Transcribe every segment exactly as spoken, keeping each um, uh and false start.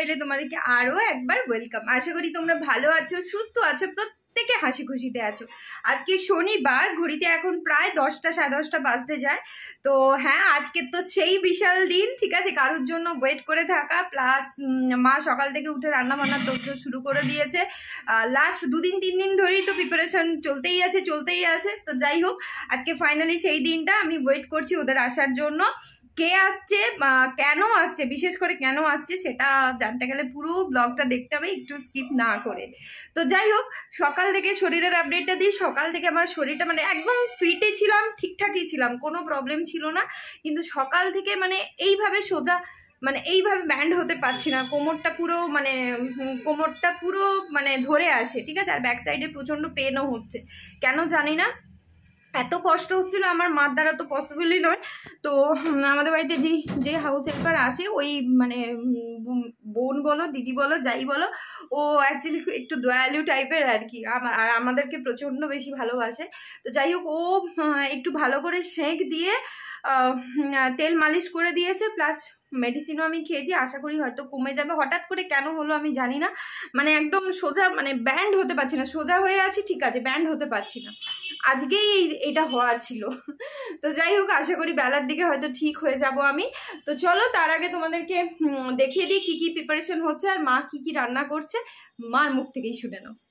লাইফস্টাইলে তোমাদেরকে আরও একবার ওয়েলকাম। আশা করি তোমরা ভালো আছো, সুস্থ আছো, প্রত্যেকে হাসি খুশিতে আছো। আজকে শনিবার, ঘড়িতে এখন প্রায় দশটা সাড়ে দশটা বাজতে যায়। তো হ্যাঁ, আজকে তো সেই বিশাল দিন, ঠিক আছে, কারোর জন্য ওয়েট করে থাকা, প্লাস মা সকাল থেকে উঠে রান্না বান্নার তোড়জোড় শুরু করে দিয়েছে। লাস্ট দুদিন তিন দিন ধরেই তো প্রিপারেশন চলতেই আছে চলতেই আছে তো যাই হোক, আজকে ফাইনালি সেই দিনটা। আমি ওয়েট করছি ওদের আসার জন্য। কে আসছে, কেন আসছে, বিশেষ করে কেন আসছে সেটা জানতে গেলে পুরো ব্লগটা দেখতে হবে, একটু স্কিপ না করে। তো যাই হোক, সকাল থেকে শরীরের আপডেটটা দিই। সকাল থেকে আমার শরীরটা মানে একদম ফিটে ছিলাম, ঠিকঠাকই ছিলাম, কোনো প্রবলেম ছিল না। কিন্তু সকাল থেকে মানে এইভাবে সোজা মানে এইভাবে ব্যান্ড হতে পারছি না, কোমরটা পুরো মানে কোমরটা পুরো মানে ধরে আছে, ঠিক আছে। আর ব্যাক সাইডে প্রচণ্ড পেনও হচ্ছে, কেন জানি না, এত কষ্ট হচ্ছিল আমার মার দ্বারা তো পসিবলই নয়। তো আমাদের বাড়িতে যে যে হাউস হেল্পার আসে, ওই মানে বোন বলো দিদি বলো যাই বলো, ও অ্যাকচুয়ালি একটু দয়ালু টাইপের আর কি, আর আমাদেরকে প্রচণ্ড বেশি ভালোবাসে। তো যাই হোক, ও একটু ভালো করে সেঁক দিয়ে তেল মালিশ করে দিয়েছে, প্লাস মেডিসিনও আমি খেয়েছি। আশা করি হয়তো কমে যাবে। হঠাৎ করে কেন হলো আমি জানি না, মানে একদম সোজা মানে ব্যান্ড হতে পারছি না। সোজা হয়ে আছি ঠিক আছে, ব্যান্ড হতে পারছি না। আজকেই এটা হওয়ার ছিল। তো যাই হোক, আশা করি বেলার দিকে হয়তো ঠিক হয়ে যাব আমি। তো চলো, তার আগে তোমাদেরকে দেখিয়ে দিই কী কী প্রিপারেশন হচ্ছে আর মা কী কী রান্না করছে। মার মুখ থেকেই শুনে নাও।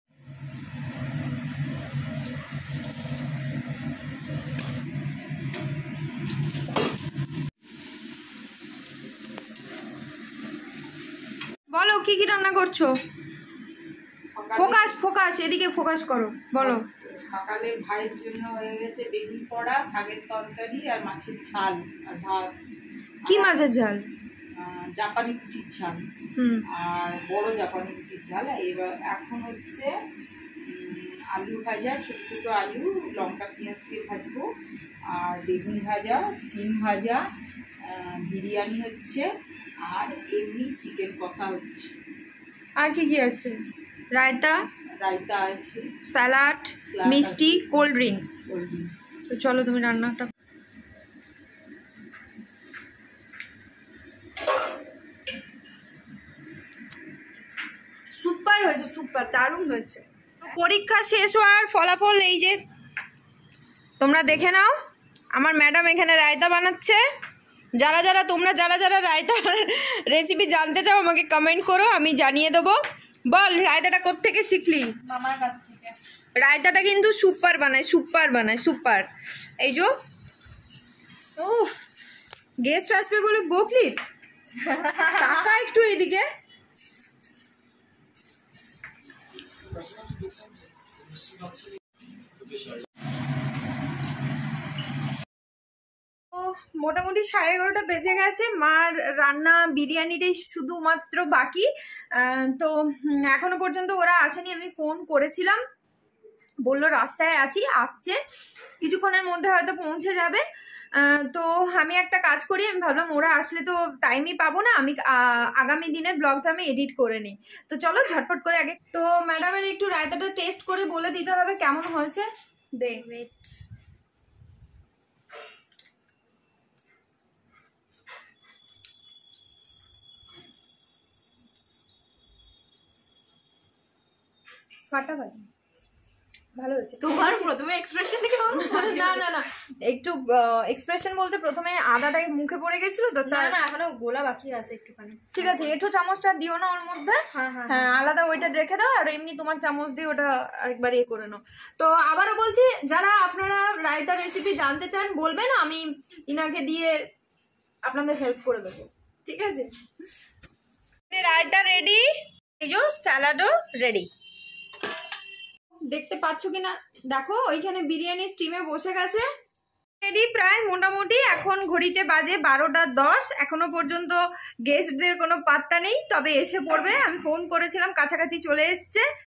বলো কি কি রান্না করছো? ফোকাস ফোকাস এদিকে ফোকাস করো, বলো। সকালে ভাইয়ের জন্য হয়ে গেছে বেগুন পোড়া, শাকের তরকারি আর মাছের ঝাল আর ভাত। কি মাছের ঝাল? জাপানি কুটির ঝাল আর বড় জাপানি কুটির ঝাল। এবার এখন হচ্ছে আলু ভাজা, ছোট ছোট আলু লঙ্কা পেঁয়াজ দিয়ে ভাজবো, আর বেগুন ভাজা, সিম ভাজা, বিরিয়ানি হচ্ছে, আর এমনি চিকেন কষা হচ্ছে। আর কি কি আছে? রায়তা, রায়তা আছে, স্যালাড, মিষ্টি, কোল্ড ড্রিঙ্কস। তো চলো তুমি রান্নাটা। সুপার হয়েছে, সুপার, দারুণ হয়েছে। পরীক্ষা শেষ হওয়ার ফলাফল এই যে, তোমরা দেখে নাও। আমার ম্যাডাম এখানে রায়তা বানাচ্ছে। যারা যারা তোমরা যারা যারা রায়তার রেসিপি জানতে চাও আমাকে কমেন্ট করো, আমি জানিয়ে দেবো। বল, রায়তাটা কোত্থেকে শিখলি? মামার কাছ থেকে। রায়তাটা কিন্তু সুপার বানায়, সুপার বানায়, সুপার। এই যে উফ, গেস্ট আসবে বলে বকলি, টাকা একটু এইদিকে। মোটামুটি সাড়ে এগারোটা বেজে গেছে। মার রান্না বিরিয়ানিটাই শুধুমাত্র বাকি। তো এখনো পর্যন্ত ওরা আসেনি। আমি ফোন করেছিলাম, বললো রাস্তায় আছি, আসছে, কিছুক্ষণের মধ্যে হয়তো পৌঁছে যাবে। তো আমি একটা কাজ করি, আমি ভাবলাম ওরা আসলে তো টাইমই পাবো না, আমি আগামী দিনের ব্লগটা আমি এডিট করে নিই। তো চলো ঝটপট করে আগে তো ম্যাডামের একটু রায়তাটা টেস্ট করে বলে দিতে হবে কেমন হয়েছে। দেখ ওয়েট, ফাটাফাটি ভালো হয়েছে। তোমার প্রথমে এক্সপ্রেশন দেখে না না না একটু এক্সপ্রেশন বলতে প্রথমে আদাটা মুখে পড়ে গেছিল তো, না না এখনো গোলা বাকি আছে একটুখানি। ঠিক আছে, এঁঠো চামচটা দিও না ওর মধ্যে, হ্যাঁ হ্যাঁ হ্যাঁ আলাদা ওইটা রেখে দাও, আর এমনি তোমার চামচ দিয়ে ওটা আরেকবার ইয়ে করে নাও। তো আবারও বলছি, যারা আপনারা রায়তা রেসিপি জানতে চান বলবেন, আমি ইনাকে দিয়ে আপনাদের হেল্প করে দেবো, ঠিক আছে। রায়তা রেডি, এই যে স্যালাডও রেডি। দেখতে পাচ্ছ কিনা দেখো, ওইখানে বিরিয়ানি স্টিমে বসে গেছে, রেডি প্রায় মোটামুটি। এখন ঘড়িতে বাজে বারোটা দশ, এখনো পর্যন্ত গেস্টদের কোনো পাত্তা নেই, তবে এসে পড়বে। আমি ফোন করেছিলাম, কাছাকাছি চলে এসছে।